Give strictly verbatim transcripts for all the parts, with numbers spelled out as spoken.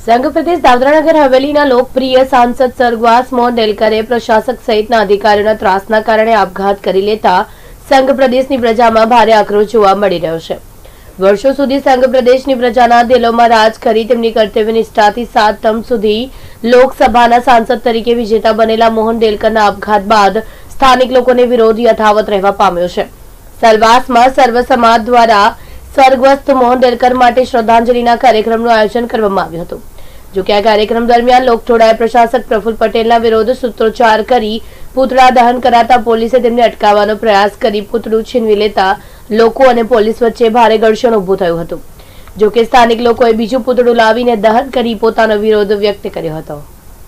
સંઘ પ્રદેશ દાદરાનગર હવેલીના લોકપ્રિય સાંસદ સ્વર્ગવાસ મોહન ડેલકરે પ્રશાસક સહિતના અધિકારીઓના ત્રાસના કારણે આપઘાત કરી લેતા સંઘ પ્રદેશની પ્રજામાં ભારે આક્રોશ જોવા મળી રહ્યો છે। વર્ષો સુધી સંઘ પ્રદેશની પ્રજાના દિલોમાં રાજ કરી તેમની કર્તવ્ય નિષ્ઠાથી સાત ટર્મ સુધી લોકસભાના સાંસદ તરીકે વિજેતા બનેલા મોહન ડેલકરના આપઘાત બાદ સ્થાનિક લોકોને વિરોધ યથાવત રહેવા પામ્યો છે। સલવાસમાં સર્વ સમાજ દ્વારા સ્વર્ગસ્થ મોહન ડેલકર માટે શ્રદ્ધાંજલિના કાર્યક્રમનું આયોજન કરવામાં આવ્યું હતું। જો કે આ કાર્યક્રમ દરમિયાન લોકટોળાએ પ્રશાસક પ્રફુલ પટેલના વિરોધ સૂત્રોચ્ચાર કરી પૂતળા દહન કરાતા પોલીસે તેમને અટકાવવાનો પ્રયાસ કરી પૂતળું છીનવી લેતા લોકો અને પોલીસ વચ્ચે ભારે ઘર્ષણ ઊભું થયું હતું। જો કે સ્થાનિક લોકોએ બીજું પૂતળું લાવીને દહન કરી પોતાનો વિરોધ વ્યક્ત કર્યો હતો।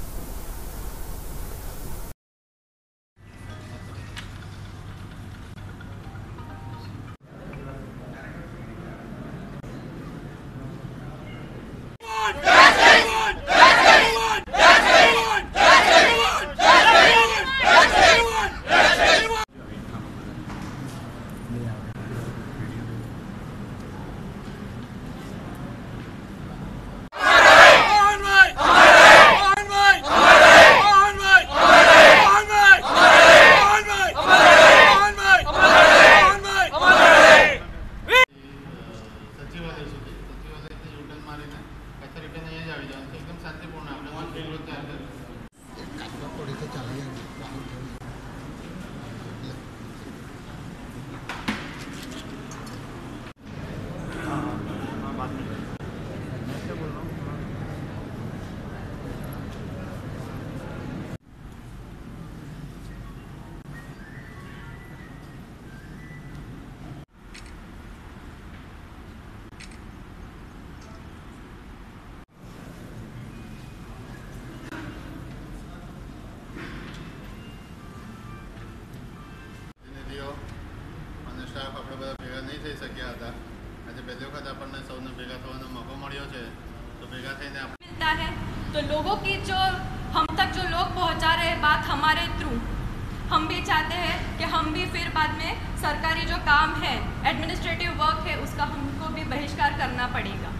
આપણે બધા ભેગા નહીં થઈ શક્યા હતા। આજે પહેલી વખત આપણને સૌને ભેગા થવાનો મોકો મળ્યો છે, તો ભેગા થઈને मिलता है तो लोगों की जो हम तक जो लोग पहुंचा रहे हैं बात हमारे थ्रू, हम भी चाहते हैं कि हम भी फिर बाद में सरकारी जो काम है एडमिनिस्ट्रेटिव वर्क है उसका हमको भी बहिष्कार करना पड़ेगा।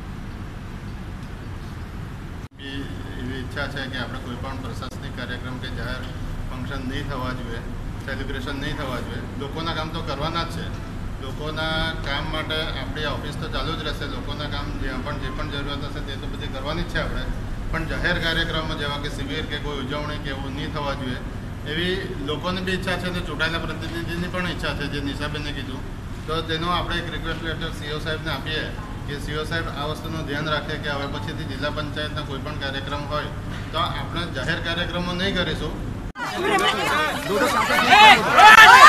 એવી ઈચ્છા છે કે આપણે કોઈ પણ પ્રશાસનિક કાર્યક્રમ કે જાહેર ફંક્શન નહીં થવા જોઈએ, સેલિબ્રેશન નહીં થવા જોઈએ। લોકોના કામ તો કરવાના જ છે, લોકોના કામ માટે આપણી ઓફિસ તો ચાલુ જ રહેશે, લોકોના કામ જ્યાં પણ જે પણ જરૂરિયાત હશે તે તો બધી કરવાની જ છે આપણે, પણ જાહેર કાર્યક્રમો જેવા કે શિબિર કે કોઈ ઉજવણી કે એવું નહીં થવા જોઈએ એવી લોકોની બી ઈચ્છા છે અને ચૂંટાયેલા પ્રતિનિધિની પણ ઈચ્છા છે, જે નિશાબેને કીધું। તો તેનો આપણે એક રિક્વેસ્ટ લેટર સીઓ સાહેબને આપીએ કે સીઓ સાહેબ આ વસ્તુનું ધ્યાન રાખે કે હવે પછીથી જિલ્લા પંચાયતના કોઈ પણ કાર્યક્રમ હોય તો આપણે જાહેર કાર્યક્રમો નહીં કરીશું।